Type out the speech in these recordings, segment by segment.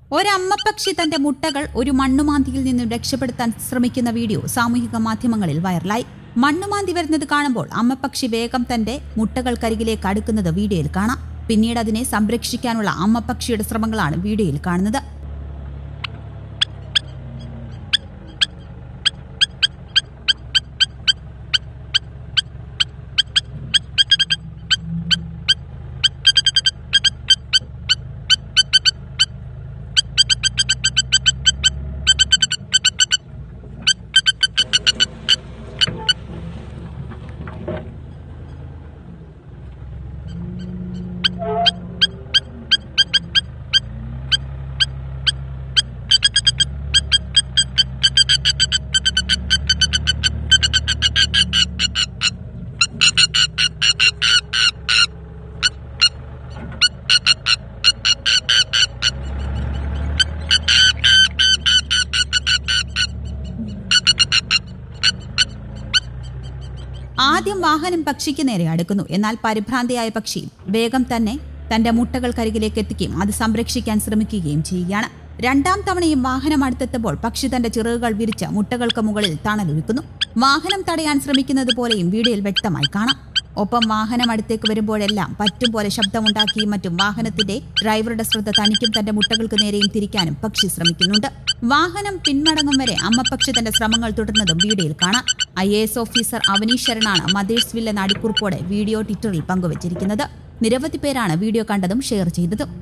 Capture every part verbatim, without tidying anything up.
ഒരമ്മപ്പക്ഷി തന്റെ മുട്ടകൾ ഒരു മണ്ണുമാന്തിയിൽ നിന്നും രക്ഷപ്പെടുത്താൻ ശ്രമിക്കുന്ന വീഡിയോ സാമൂഹിക മാധ്യമങ്ങളിൽ വൈറലായി. മണ്ണുമാന്തി വരുന്നത് കാണുമ്പോൾ അമ്മപ്പക്ഷി വേഗം തന്റെ മുട്ടകൾക്കരികിലേക്ക് അടുക്കുന്നത് വീഡിയോയിൽ കാണാം. പിന്നീട് അതിനെ സംരക്ഷിക്കാനുള്ള അമ്മപ്പക്ഷിയുടെ ശ്രമങ്ങളാണ് വീഡിയോയിൽ കാണുന്നത്. ആദ്യം വാഹനം പക്ഷിക്ക് നേരെ അടുക്കുന്നു. എന്നാൽ പരിഭ്രാന്തിയായ പക്ഷി വേഗം തന്നെ തന്റെ മുട്ടകൾക്കരികിലേക്ക് എത്തിക്കുകയും അത് സംരക്ഷിക്കാൻ ശ്രമിക്കുകയും ചെയ്യുകയാണ്. രണ്ടാം തവണയും വാഹനം അടുത്തെത്തുമ്പോൾ പക്ഷി തന്റെ ചിറകുകൾ വിരിച്ച് മുട്ടകൾക്ക് മുകളിൽ തണലൊരുക്കുന്നു. വാഹനം തടയാൻ ശ്രമിക്കുന്നത് പോലെയും വീഡിയോയിൽ വ്യക്തമായി കാണാം. ഒപ്പം വാഹനം അടുത്തേക്ക് വരുമ്പോഴെല്ലാം പറ്റും പോലെ ശബ്ദമുണ്ടാക്കിയും മറ്റും വാഹനത്തിന്റെ ഡ്രൈവറുടെ ശ്രദ്ധ തനിക്കും തന്റെ മുട്ടകൾക്ക് നേരെയും തിരിക്കാനും പക്ഷി ശ്രമിക്കുന്നുണ്ട്. വാഹനം പിന്മടങ്ങും വരെ അമ്മപ്പക്ഷി തന്റെ ശ്രമങ്ങൾ തുടർന്നതും വീഡിയോയിൽ കാണാം. ഐഎഎസ് ഓഫീസർ അവനീഷ് ശരണാണ് മദേഴ്സ്വിൽ എന്ന അടിക്കുറിപ്പോടെ വീഡിയോ ട്വിറ്ററിൽ പങ്കുവച്ചിരിക്കുന്നത്. നിരവധി പേരാണ് വീഡിയോ കണ്ടതും ഷെയർ ചെയ്തതും.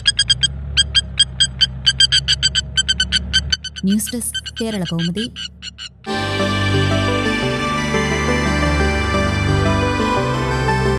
News desk Kerala Kaumudi.